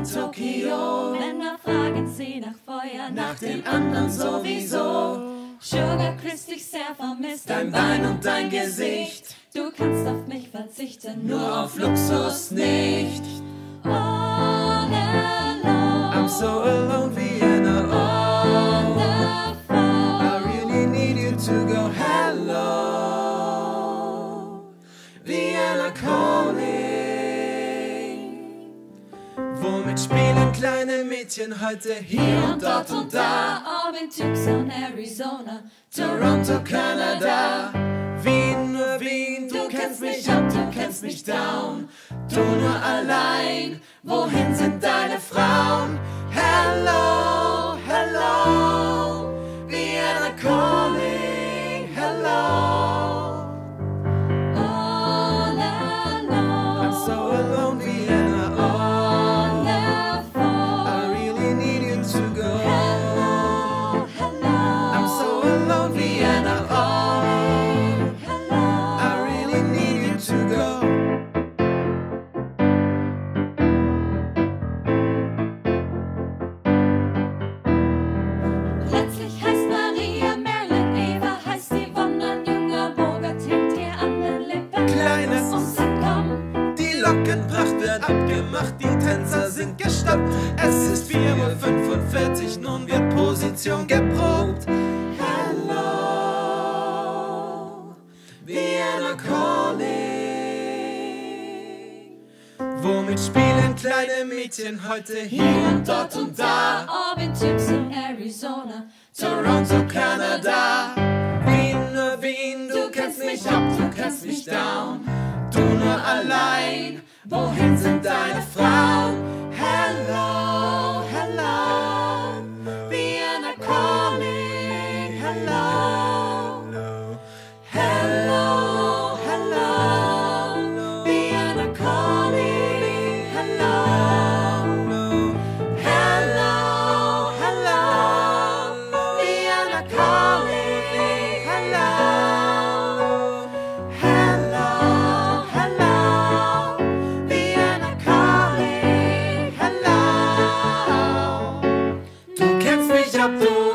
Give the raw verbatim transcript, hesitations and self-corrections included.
Tokio. Männer fragen sie nach Feuer, nach den anderen sowieso. Sugar Chris dich sehr vermisst, Dein Bein und dein Gesicht. Du kannst auf mich verzichten, Nur auf Luxus nicht. All alone. I'm so alone, Vienna. On Oh, the phone. I really need you to go. Hello, Vienna Calling. Womit spielen kleine Mädchen heute hier und dort und da? Ob in Tucson, Arizona, Toronto, Kanada. Wien, nur Wien, du kennst mich up, du kennst mich down. Du nur allein, wohin sind deine Frauen? Hello, hello, Vienna Calling, hello. all alone. I'm so alone, Vienna, oh, On the phone. I really need you to go. Hello, hello. I'm so alone, Vienna, oh, Hello. I really need you to go. Plötzlich heißt Maria, Marilyn, Eva, heißt die Wandern, junger Bogart hängt dir an den Lippen. Kleines Und dann komm, Die Lockenpracht wird abgemacht, die Tänzer sind gestoppt. Es ist vier Uhr fünfundvierzig, nun wird Position geprobt. Hello, Vienna Calling. Womit spielen kleine Mädchen heute hier und dort und da? ob in Tucson, Arizona, Toronto, Kanada. Wien, nur Wien, du kennst mich up, du kennst mich down. Du nur allein, wohin sind deine Frauen? Hello, hello, Vienna Calling, hello. Hello, hello, Vienna Calling, hello. Hello, hello, Vienna Calling, hello. Hello, hello, Vienna Calling, hello. Du kennst mich ab, du